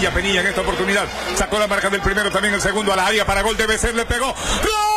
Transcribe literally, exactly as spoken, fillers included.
Penilla, Penilla en esta oportunidad sacó la marca del primero, también el segundo a la área para gol, debe ser, le pegó. ¡Gol!